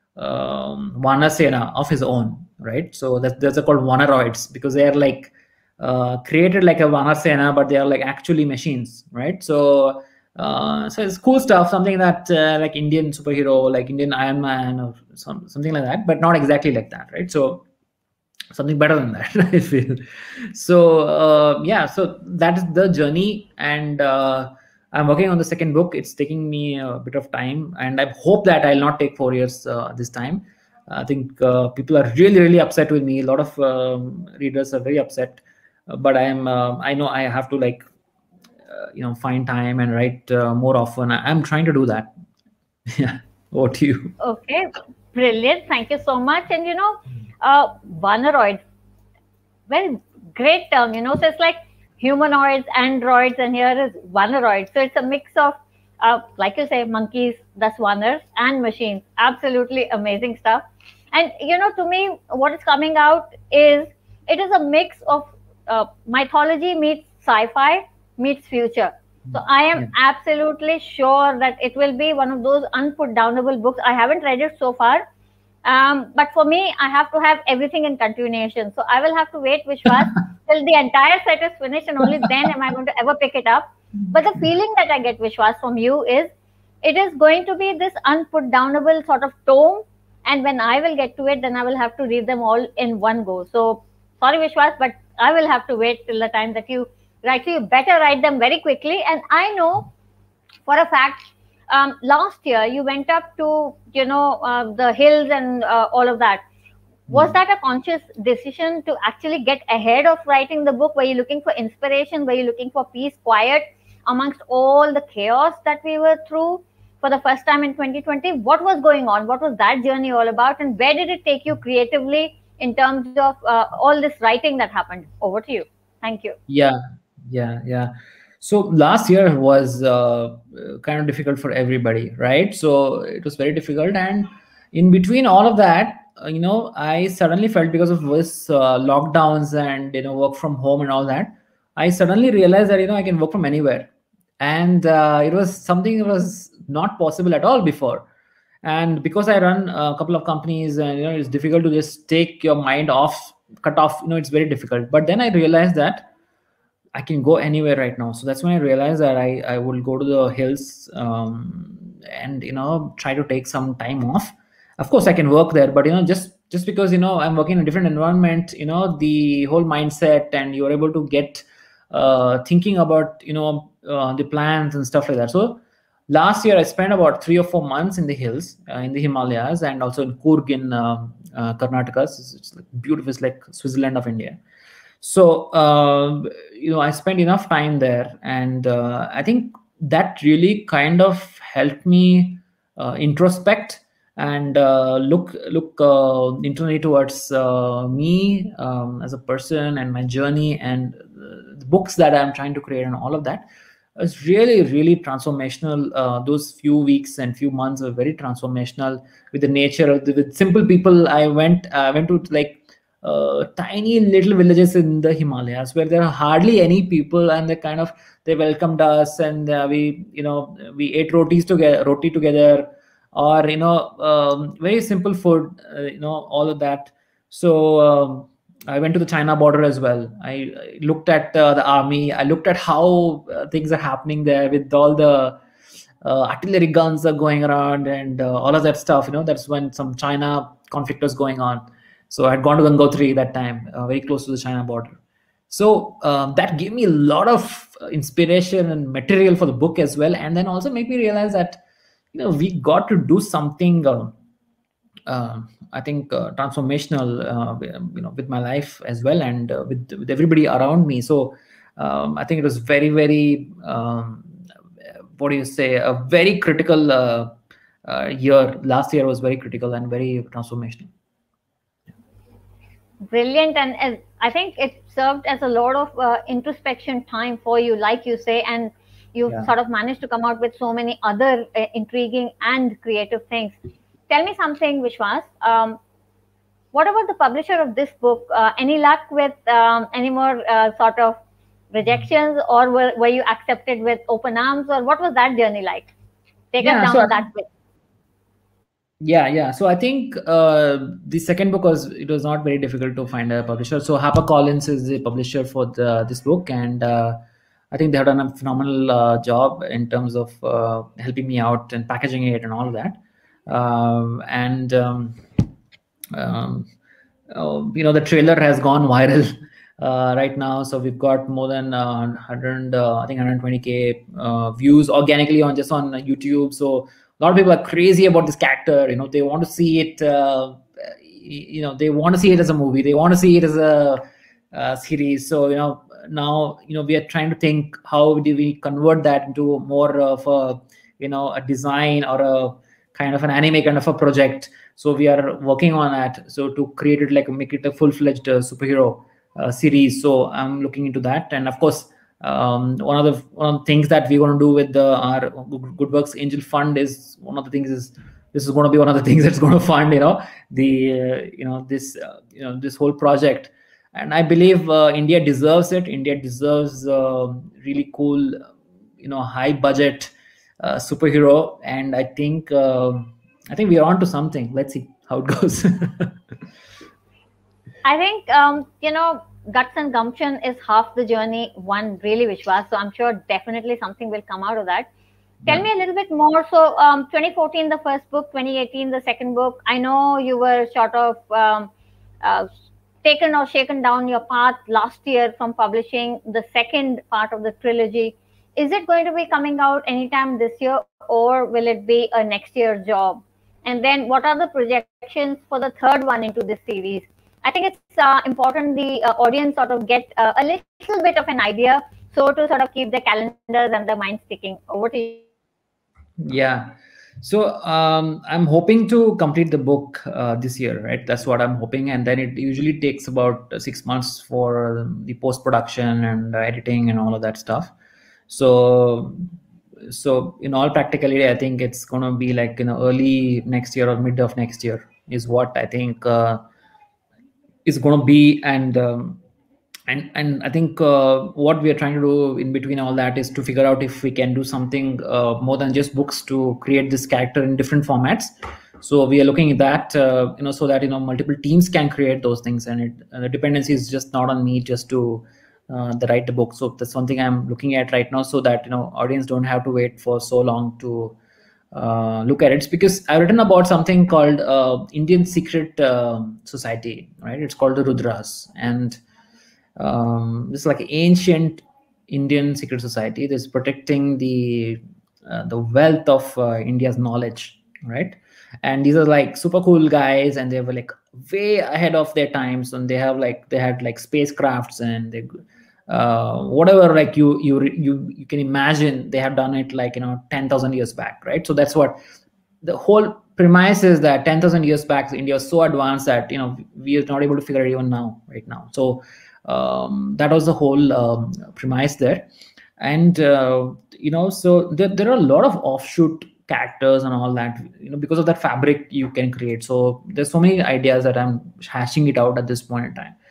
um, Vanasena of his own, right? So that those are called Vanaroids, because they are like uh, created like a Vanasena, but they are like actually machines, right? So uh, so it's cool stuff, something that uh, like Indian superhero, like Indian Iron Man, or some, something like that, but not exactly like that, right? So something better than that, I feel. So uh, yeah, so that is the journey, and uh, I'm working on the second book. It's taking me a bit of time, and I hope that I'll not take four years uh, this time. I think uh, people are really, really upset with me. A lot of um, readers are very upset, uh, but I am. Uh, I know I have to like, uh, you know, find time and write uh, more often. I- I'm trying to do that. Yeah. Over to you. Okay, brilliant. Thank you so much. And you know, uh, Vanoroids, very great term. You know, so it's like humanoids, androids, and here is Vanoroids. So it's a mix of, uh, like you say, monkeys, that's Vaners, and machines. Absolutely amazing stuff. And you know, to me, what is coming out is it is a mix of uh, mythology meets sci-fi meets future. So I am Yeah. absolutely sure that it will be one of those unputdownable books. I haven't read it so far, um, but for me, I have to have everything in continuation. So I will have to wait, Vishwas, till the entire set is finished, and only then am I going to ever pick it up. But the feeling that I get, Vishwas, from you is it is going to be this unputdownable sort of tome. And when I will get to it, then I will have to read them all in one go. So sorry, Vishwas, but I will have to wait till the time that you write. So you better write them very quickly. And I know for a fact, um, last year you went up to, you know, uh, the hills and uh, all of that. Was that a conscious decision to actually get ahead of writing the book? Were you looking for inspiration? Were you looking for peace, quiet amongst all the chaos that we were through for the first time in twenty twenty? What was going on? What was that journey all about? And where did it take you creatively in terms of uh, all this writing that happened? Over to you. Thank you. Yeah, yeah, yeah. So last year was uh, kind of difficult for everybody, right? So it was very difficult, and in between all of that, uh, you know, I suddenly felt, because of this uh, lockdowns and, you know work from home and all that, I suddenly realized that, you know I can work from anywhere, and uh, it was something that was not possible at all before. And because I run a couple of companies, and, you know it's difficult to just take your mind off, cut off. You know, it's very difficult. But then I realized that I can go anywhere right now. So that's when I realized that I, I will go to the hills, um, and, you know try to take some time off. Of course, I can work there, but, you know just just because, you know I'm working in a different environment, you know the whole mindset, and you're able to get uh, thinking about, you know uh, the plans and stuff like that. So last year I spent about three or four months in the hills, uh, in the Himalayas, and also in Coorg in um uh, Karnataka. It's, it's like beautiful. It's like Switzerland of India. So uh, you know I spent enough time there, and uh, I think that really kind of helped me uh, introspect, and uh, look look uh, internally towards uh, me, um, as a person, and my journey, and uh, the books that I'm trying to create, and all of that. It's really, really transformational. Uh, those few weeks and few months were very transformational, with the nature of the, with simple people. I went I went to like uh, tiny little villages in the Himalayas, where there are hardly any people, and they kind of they welcomed us, and uh, we you know we ate rotis together, roti together. or you know um, very simple food, uh, you know all of that. So um, I went to the China border as well. I, I looked at uh, the army. I looked at how uh, things are happening there with all the uh, artillery guns are going around and uh, all of that stuff. You know, that's when some China conflict was going on. So I had gone to Gangotri that time, uh, very close to the China border. So um, that gave me a lot of uh, inspiration and material for the book as well, and then also made me realize that you know we got to do something. Uh, uh, I think uh, transformational, uh, you know, with my life as well, and uh, with with everybody around me. So um, I think it was very, very, um, what do you say, a very critical uh, uh, year. Last year was very critical and very transformational. Brilliant, and as I think it served as a lot of uh, introspection time for you, like you say, and you've Yeah. sort of managed to come out with so many other uh, intriguing and creative things. Tell me something, Vishwas. Um, what about the publisher of this book? Uh, any luck with um, any more uh, sort of rejections, or were, were you accepted with open arms, or what was that journey like? Take us Yeah. So down I that way. Yeah, yeah. So I think uh, the second book was it was not very difficult to find a publisher. So HarperCollins is the publisher for the, this book, and uh, I think they have done a phenomenal uh, job in terms of uh, helping me out and packaging it and all of that. Um, and um, um, uh, you know the trailer has gone viral uh, right now. So we've got more than uh, one hundred, uh, I think one hundred twenty k uh, views organically on just on YouTube. So a lot of people are crazy about this character. You know, they want to see it. Uh, you know, they want to see it as a movie. They want to see it as a, a series. So you know, now you know we are trying to think how do we convert that into more of a you know a design or a kind of an anime kind of a project. So we are working on that. So to create it like make it a full-fledged uh, superhero uh, series. So I'm looking into that, and of course um, one of the one of the things that we're going to do with the, our Good Works Angel Fund is one of the things is this is going to be one of the things that's going to fund you know the uh, you know this uh, you know this whole project. And I believe uh, India deserves it. India deserves uh, really cool, you know, high budget uh, superhero, and I think uh, I think we are on to something. Let's see how it goes. I think um, you know guts and gumption is half the journey. One really, Vishwas. So I'm sure definitely something will come out of that. Tell Yeah. me a little bit more. So um, twenty fourteen, the first book, twenty eighteen, the second book. I know you were sort of um, uh, taken or shaken down your path last year from publishing the second part of the trilogy. Is it going to be coming out anytime this year, or will it be a next year job? And then, what are the projections for the third one into this series? I think it's uh, important the uh, audience sort of get uh, a little bit of an idea, so to sort of keep the calendars and the minds ticking. Over to you. Yeah. So um, I'm hoping to complete the book uh, this year, right? That's what I'm hoping, and then it usually takes about uh, six months for the post production and uh, editing and all of that stuff. So, so in all practicality, I think it's gonna be like you know early next year or mid of next year is what I think uh, is gonna be, and um, and and I think uh, what we are trying to do in between all that is to figure out if we can do something uh, more than just books to create this character in different formats. So we are looking at that, uh, you know, so that you know multiple teams can create those things, and it and the dependency is just not on me just to uh, the write the book. So that's one thing I'm looking at right now, so that you know audience don't have to wait for so long to uh, look at it. It's because I've written about something called uh, Indian Secret uh, Society, right? It's called the Rudras, and um, this is like ancient Indian secret society that's protecting the uh, the wealth of uh, India's knowledge, right? And these are like super cool guys, and they were like way ahead of their times, and they have like they had like spacecrafts and they uh, whatever like you you you you can imagine they have done it like you know ten thousand years back, right? So that's what the whole premise is, that ten thousand years back India was so advanced that you know we are not able to figure it even now right now. So um, that was the whole um, premise there. And uh, you know so there, there are a lot of offshoot characters and all that, you know because of that fabric you can create. So there's so many ideas that I'm hashing it out at this point in time.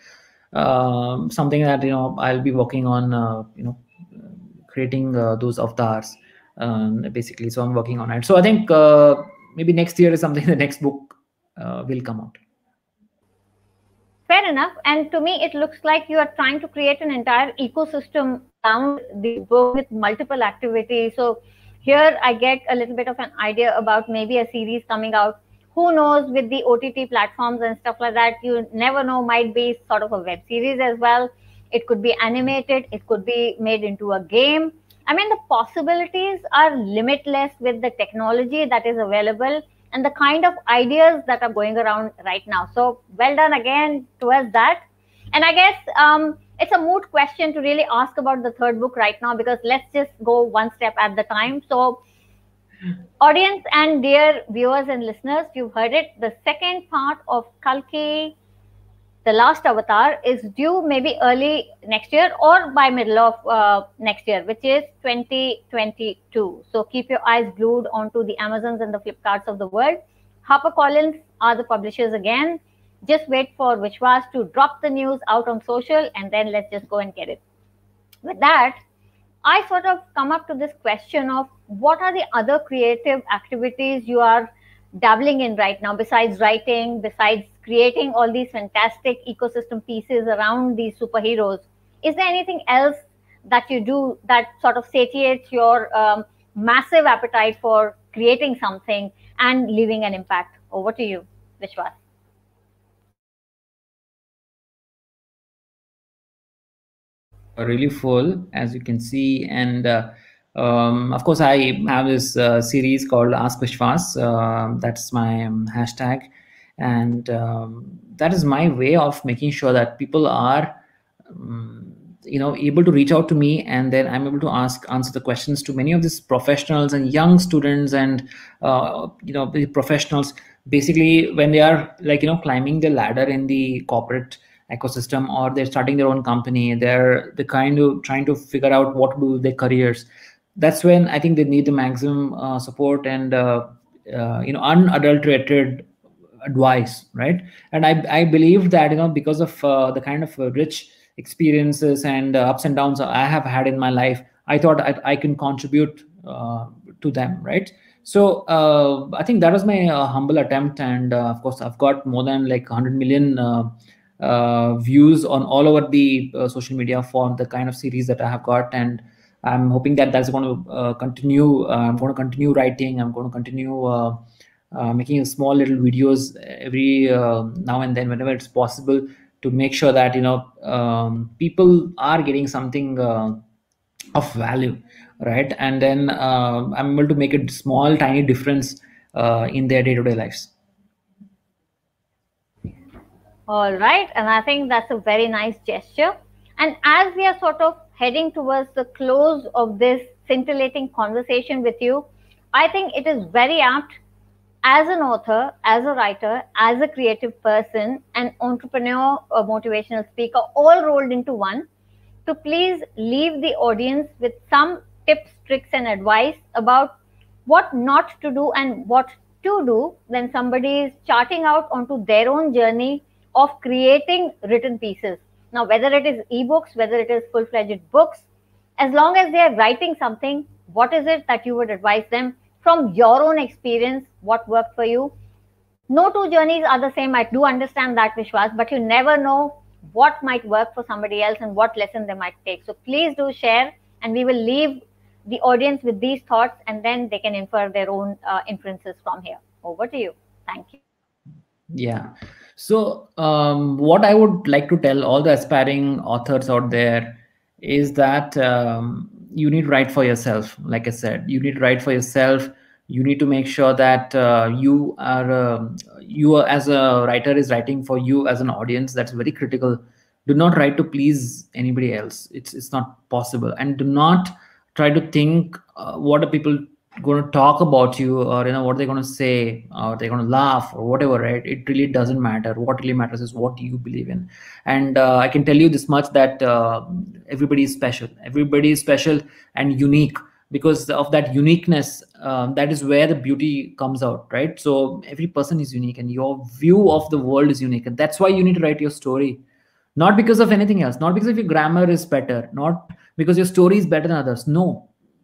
Um, something that you know I'll be working on, uh, you know creating uh, those avatars, um, basically. So I'm working on it. So I think uh, maybe next year is something the next book uh, will come out. Fair enough. And to me, it looks like you are trying to create an entire ecosystem around the book with multiple activities. So here I get a little bit of an idea about maybe a series coming out. Who knows, with the O T T platforms and stuff like that, you never know, might be sort of a web series as well. It could be animated, it could be made into a game. I mean, the possibilities are limitless with the technology that is available and the kind of ideas that are going around right now. So well done again towards that. And I guess um, it's a moot question to really ask about the third book right now, because let's just go one step at the time. So audience and dear viewers and listeners, you've heard it. The second part of Kalki, The Last Avatar, is due maybe early next year or by middle of uh, next year, which is twenty twenty-two. So keep your eyes glued onto the Amazons and the Flipkarts of the world. HarperCollins are the publishers again. Just wait for Vishwas to drop the news out on social, and then let's just go and get it. With that, I sort of come up to this question of what are the other creative activities you are dabbling in right now, besides writing, besides creating all these fantastic ecosystem pieces around these superheroes. Is there anything else that you do that sort of satiates your um, massive appetite for creating something and leaving an impact? Over to you, Vishwas. Really full, as you can see, and uh, um, of course I have this uh, series called Ask Vishwas. Uh, that's my um, hashtag, and um, that is my way of making sure that people are um, you know able to reach out to me, and then I'm able to ask answer the questions to many of these professionals and young students and uh, you know the professionals, basically when they are like you know climbing the ladder in the corporate ecosystem, or they're starting their own company, they're the kind of trying to figure out what to do with their careers. That's when I think they need the maximum uh, support and uh, uh, you know unadulterated advice, right? And i i believe that you know because of uh, the kind of uh, rich experiences and uh, ups and downs I have had in my life, I thought i, I can contribute uh, to them, right? So uh, I think that was my uh, humble attempt, and uh, of course I've got more than like one hundred million uh, uh, views on all over the uh, social media for the kind of series that I have got, and I'm hoping that that's going to uh, continue. Uh, I'm going to continue writing. I'm going to continue uh, uh, making small little videos every uh, now and then, whenever it's possible, to make sure that you know um, people are getting something uh, of value, right? And then uh, I'm able to make a small, tiny difference uh, in their day-to-day lives. All right, and I think that's a very nice gesture. And as we are sort of heading towards the close of this scintillating conversation with you, I think it is very apt, as an author, as a writer, as a creative person, an entrepreneur, a motivational speaker, all rolled into one, to please leave the audience with some tips, tricks, and advice about what not to do and what to do when somebody is charting out onto their own journey of creating written pieces. Now, whether it is ebooks, whether it is full-fledged books, as long as they are writing something, what is it that you would advise them from your own experience? What worked for you? No two journeys are the same. I do understand that, Vishwas, but you never know what might work for somebody else and what lesson they might take. So please do share, and we will leave the audience with these thoughts, and then they can infer their own uh, inferences from here. Over to you. Thank you. Yeah. So um, what I would like to tell all the aspiring authors out there is that um, you need to write for yourself. Like I said, you need to write for yourself. You need to make sure that uh, you are uh, you are, as a writer is writing for you as an audience. That's very critical. Do not write to please anybody else. It's it's not possible. And do not try to think uh, what are people going to talk about you, or you know what they're going to say, or they're going to laugh or whatever, right? It really doesn't matter. What really matters is what you believe in. And uh, I can tell you this much, that uh, everybody is special. Everybody is special and unique. Because of that uniqueness, um, that is where the beauty comes out, right? So every person is unique, and your view of the world is unique, and that's why you need to write your story. Not because of anything else, not because of your grammar is better, not because your story is better than others. No,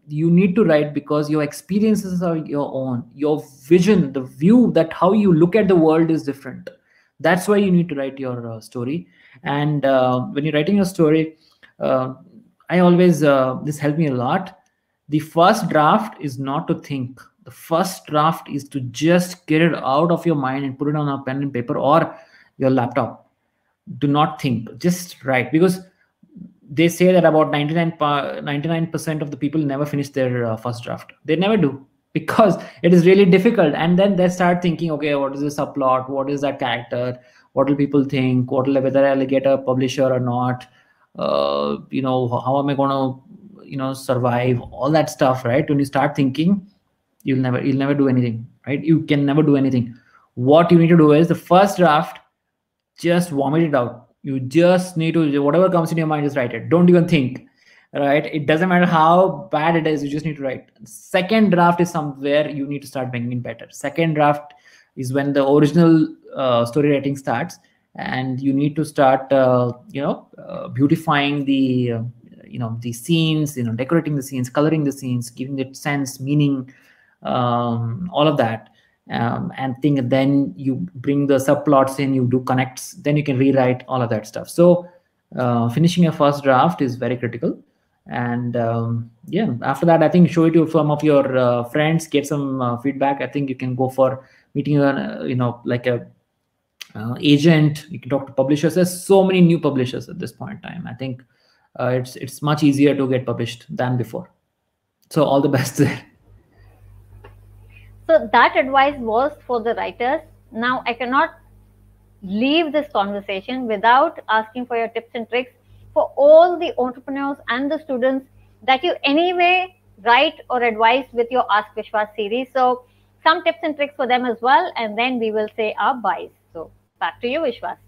you need to write because your experiences are your own, your vision, the view, that how you look at the world is different. That's why you need to write your uh, story. And uh, when you're writing your story, uh, I always uh, this helped me a lot. The first draft is not to think. The first draft is to just get it out of your mind and put it on a pen and paper or your laptop. Do not think, just write. Because they say that about ninety-nine percent of the people never finish their uh, first draft. They never do, because it is really difficult. And then they start thinking, okay, what is the subplot, what is that character, what will people think, what will, whether I'll get a publisher or not, uh, you know, how am I going to, you know, survive, all that stuff, right? When you start thinking, you'll never you'll never do anything, right? You can never do anything. What you need to do is the first draft, just vomit it out. You just need to, whatever comes in your mind, just write it. Don't even think, right? It doesn't matter how bad it is, you just need to write. Second draft is somewhere you need to start making it better. Second draft is when the original uh, story writing starts, and you need to start uh, you know uh, beautifying the uh, you know the scenes, you know decorating the scenes, coloring the scenes, giving it sense, meaning, um, all of that. Um, and think then you bring the subplots in, you do connects, then you can rewrite all of that stuff. So uh, finishing your first draft is very critical. And um, yeah, after that, I think show it to some of your uh, friends, get some uh, feedback. I think you can go for meeting a, you know like a uh, agent. You can talk to publishers. There's so many new publishers at this point in time. I think uh, it's it's much easier to get published than before. So all the best there. So that advice was for the writers. Now I cannot leave this conversation without asking for your tips and tricks for all the entrepreneurs and the students that you anyway write or advise with your Ask Vishwas series. So some tips and tricks for them as well, and then we will say our byes. So back to you, Vishwas.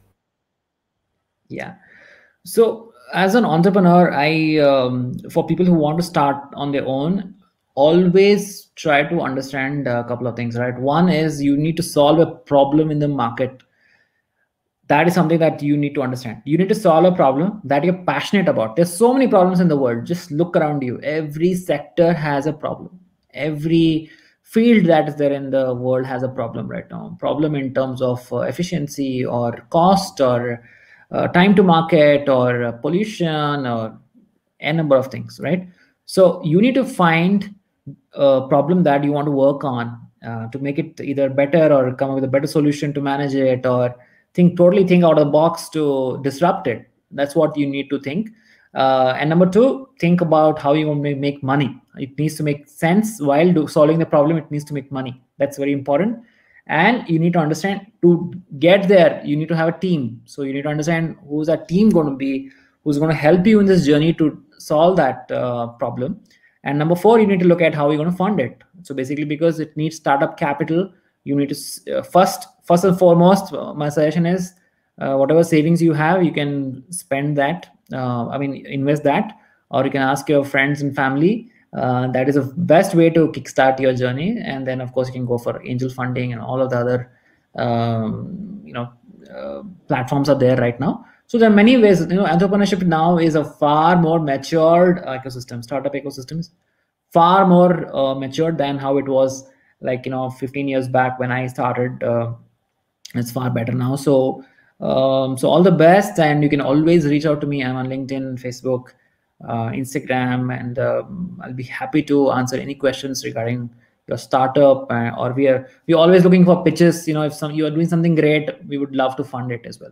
Yeah. So as an entrepreneur, I um, for people who want to start on their own, always try to understand a couple of things, right? One is you need to solve a problem in the market. That is something that you need to understand. You need to solve a problem that you're passionate about. There's so many problems in the world. Just look around you. Every sector has a problem. Every field that is there in the world has a problem right now. Problem in terms of uh, efficiency or cost or uh, time to market or uh, pollution or a number of things, right? So you need to find a problem that you want to work on uh, to make it either better or come up with a better solution to manage it, or think totally think out of the box to disrupt it. That's what you need to think. Uh, and number two, think about how you want to make money. It needs to make sense while do, solving the problem. It needs to make money. That's very important. And you need to understand, to get there, you need to have a team. So you need to understand who's that team going to be, who's going to help you in this journey to solve that uh, problem. And number four, you need to look at how you're going to fund it. So basically, because it needs startup capital, you need to uh, first, first and foremost, uh, my suggestion is uh, whatever savings you have, you can spend that. Uh, I mean, invest that, or you can ask your friends and family. Uh, that is the best way to kickstart your journey. And then, of course, you can go for angel funding, and all of the other, um, you know, uh, platforms are there right now. So there are many ways. You know, entrepreneurship now is a far more matured ecosystem. Startup ecosystems far more uh, matured than how it was, like, you know, fifteen years back when I started. Uh, it's far better now. So um, so all the best, and you can always reach out to me. I'm on LinkedIn, Facebook, uh, Instagram, and um, I'll be happy to answer any questions regarding your startup. Uh, or we are we're always looking for pitches. You know, if some you are doing something great, we would love to fund it as well.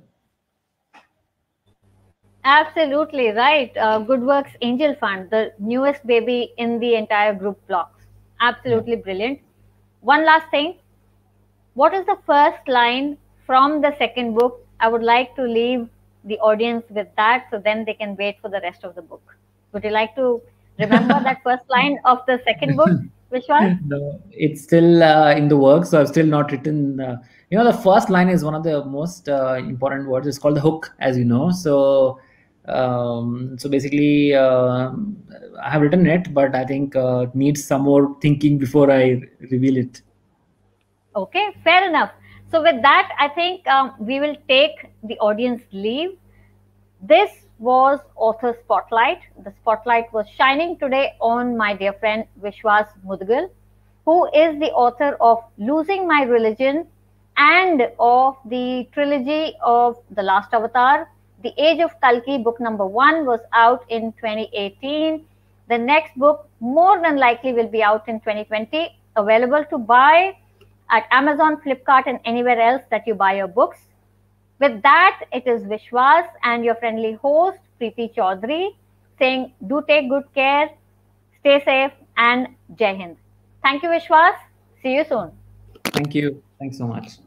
Absolutely right. Uh, GoodWorks Angel Fund, the newest baby in the entire group blocks. Absolutely yeah. Brilliant. One last thing. What is the first line from the second book? I would like to leave the audience with that, so then they can wait for the rest of the book. Would you like to remember that first line of the second book? Which one? No, it's still uh, in the works, so I've still not written. Uh, you know, the first line is one of the most uh, important words. It's called the hook, as you know. So, um, so basically, uh, I have written it, but I think uh, it needs some more thinking before I reveal it. Okay, fair enough. So with that, I think um, we will take the audience leave. This was Author Spotlight. The spotlight was shining today on my dear friend Vishwas Mudgal, who is the author of Losing My Religion and of the trilogy of The Last Avatar. The Age of Kalki, book number one, was out in twenty eighteen. The next book, more than likely, will be out in twenty twenty, available to buy at Amazon, Flipkart, and anywhere else that you buy your books. With that, it is Vishwas and your friendly host, Preeti Chaudhary, saying, do take good care, stay safe, and Jai Hind. Thank you, Vishwas. See you soon. Thank you. Thanks so much.